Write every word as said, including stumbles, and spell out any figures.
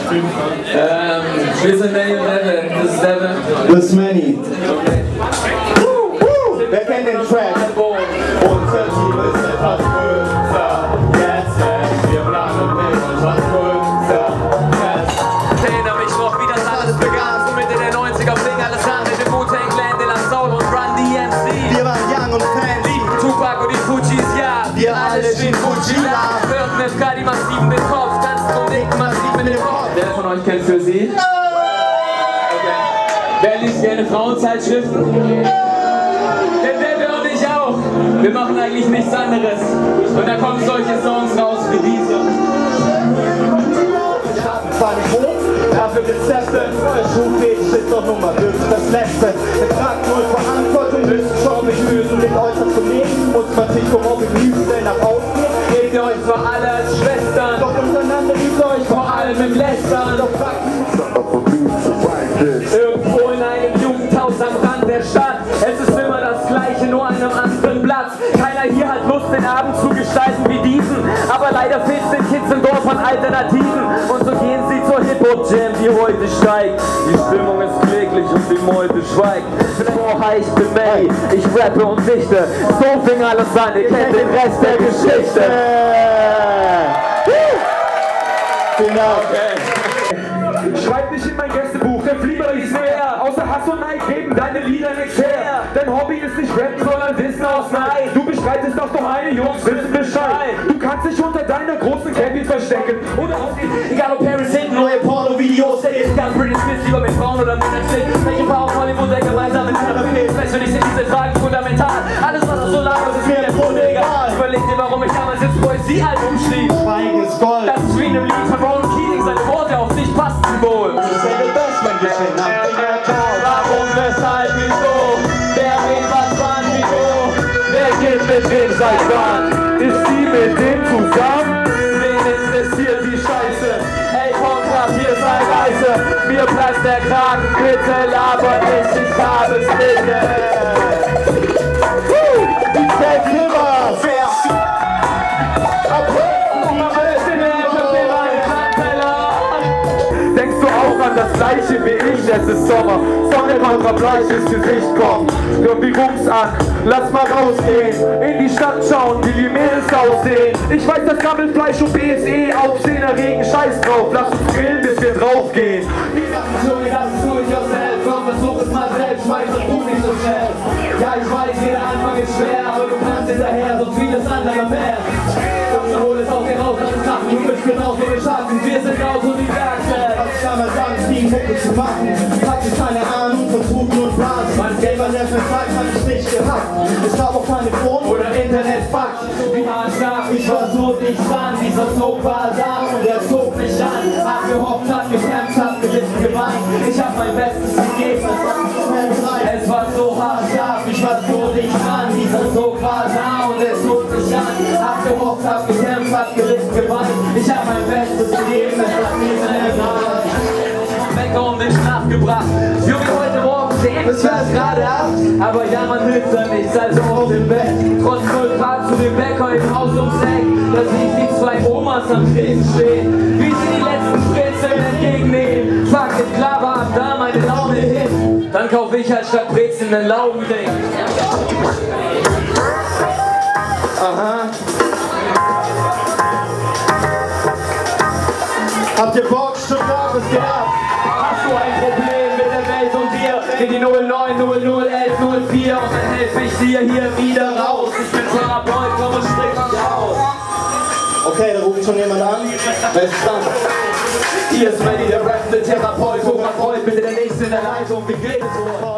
Ähm, wir sind Meni und Deve. Das ist Deve. Das ist Meni. Wer kennt den Track? Unser Team ist etwas größer. Jetzt, jetzt, wir planen mit etwas größer. Ich erinnere mich noch, wie das alles begann. So Mitte der neunziger fing alles an mit dem Wu-Tang Clan, De La Soul und Run D M C. Wir waren young und fancy. Tupac und die Fujis, ja. Wir alle stehen Fujila. Hörten F K die massiven den Kopf, tanzen und nicken massiv mit dem Kopf. Wer von euch kennt für sie? Okay. Wer liest gerne Frauenzeitschriften? Wir machen eigentlich nichts anderes. Und da kommen solche Songs raus wie diese. Zwar nicht hoch, dafür Rezepte. Schuhfähig ist doch Nummer fünf, das Letzte. Wir tragen null Verantwortung, wissenschaftlich lösen. Mit äußerst zu leben muss man sich worauf üben, denn nach außen gebt ihr euch zwar alle als Schwestern, doch untereinander übt ihr euch vor allem im Lästern. Doch irgendwo in einem Jugendhaus am Rand der Stadt. Es ist immer das Gleiche, nur an einem anderen Platz. Keiner hier hat Lust, den Abend zu gestalten wie diesen. Aber leider fehlt es den Kids im Dorf an Alternativen. Und so gehen sie zur Hip-Hop-Jam, die heute steigt. Die Stimmung ist kläglich und die Meute schweigt. Oh, hi, ich bin Meni, ich rappe und dichte. So fing alles an, ihr kennt den Rest der Geschichte. Genau. Okay. Schreib nicht in mein Gästebuch, denn Philwa ist mehr. Außer Hass und Neid geben deine Lieder nichts her. Dein Hobby ist nicht Rappen, sondern Wissen aus Neid. Du bestreitest doch doch eine, Jungs wissen Bescheid. Du kannst dich unter deiner großen Cappy verstecken. Oder auf die, egal ob Paris Hilton, neue Porno-Videos, ist ganz Britney Smith, lieber mit Frauen oder Männern steht. Welche Paar aus Hollywood, der gemeinsam mit einer fehlt. Für dich sind diese Fragen fundamental. Alles, was du so laberst, ist mir im Grunde egal. Überleg dir, warum ich damals ins Poesiealbum schrieb. Schweigen ist Gold. Das ist wie in einem Lied von Ronan Keating, seine Worte auf dich passen wohl. Das ist ja das, mein Geschenk. Warum, weshalb, wieso? Wer will was, wann, wieso? Wer geht mit wem seit wann? Ist die mit dem zusammen? Wen interessiert die Scheiße? Hey, Vorpgorgramm, hier ist eine Reise. Mir platzt der Kragen, bitte laber nicht, ich habe es nicht. Die Zeit Philwa. denkst du auch an das Gleiche wie ich? Es ist Sommer, Sonne kommt, unser bleiches Gesicht kommt. Hör die Jungs an, lass mal rausgehen, in die Stadt schauen, wie die Mädels aussehen. Ich weiß, dass Gammelfleisch und B S E Aufsehen erregen, scheiß drauf, lass uns grillen, bis wir draufgehen. Junge, das ist nur ich selbst, komm, versuch es mal selbst, schmeiß das du nicht so schnell. Ja, ich weiß, jeder Anfang ist schwer, aber du kannst hinterher, so vieles andere mehr. Junge, hol es aus dir raus, lass es krachen, du bist genauso geschaffen, wir sind Autodidakte. Was kann man sagen, Team Mucke zu machen? Hatte keine Ahnung von Truten und Blasen. Mein selber der Zeit hab ich nicht gehabt. Es gab auch keine Phone oder Internetfakt. Wie hart scharf, ich war so dicht dran, dieser Zug war da und er zog mich an. Hab gehofft, hat gekämpft, hat gelitten, geweint. Ich hab mein Bestes gegeben, es war so hart scharf, ich war so dicht dran, dieser Zug war da und er zog mich an. Hab gehofft, hab gekämpft, hat gelitten, geweint. Ich hab mein Bestes gegeben, es hat mir seine Rat. Wecker und nicht nachgebracht. Junge, heute Morgen sehen es fährt gerade ab. Aber ja, man hilft da nichts, also auf dem Bett. Trotz null Grad zu dem Bäcker im Haus ums Eck. Da sehe ich die zwei Omas am Tresen stehen. Wie sie die letzten Brezeln entgegennehmen. Fuck it, klar war ab da meine Laune hin. Dann kauf ich halt statt Brezeln einen Laugending. Aha. Habt ihr Bock, Stuttgart, was geht ab? Hast du ein Problem mit der Welt und dir? In die null neun null null elf null vier und dann helfe ich dir hier wieder raus. Ich bin Therapeut, komm und sprich mich aus. Okay, da ruft schon jemand an. Wer ist dran? Hier ist Meni, der rappende Therapeut, Therapeut, bitte der Nächste in der Leitung, wie geht es wohl?